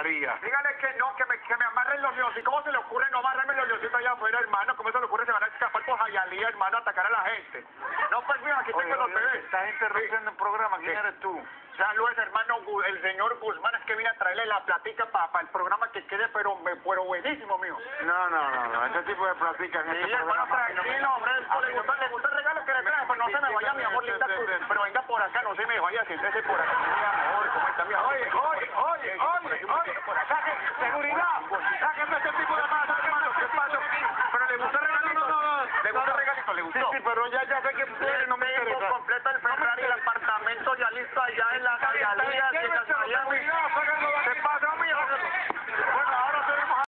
María. Dígale que no, que me amarren los leoncitos. ¿Cómo se le ocurre no amarrarme los leoncitos allá afuera, hermano? ¿Cómo se le ocurre? Se van a escapar por Jayalía, hermano, a atacar a la gente. No, pues mira, aquí tengo los bebés. Estás interrumpiendo el programa. ¿Quién eres tú? Saludos, hermano, el señor Guzmán, es que vine a traerle la platica para el programa que quede, pero buenísimo, mío. No. Ese tipo de platica en Sí, este hermano, programa. tranquilo, hombre, ¿le gustó el regalo que le traje? Pues no se me vaya, mi amor, linda, pero venga por acá, no se me vaya, siéntese por acá, mi amor, ¿cómo está, mi amor? Oye, seguridad, sáquenme este tipo de mano, hermano, ¿qué pasa? Pero le gustó el regalito, ¿le gustó el regalito? ¿Le gustó? Sí, pero ya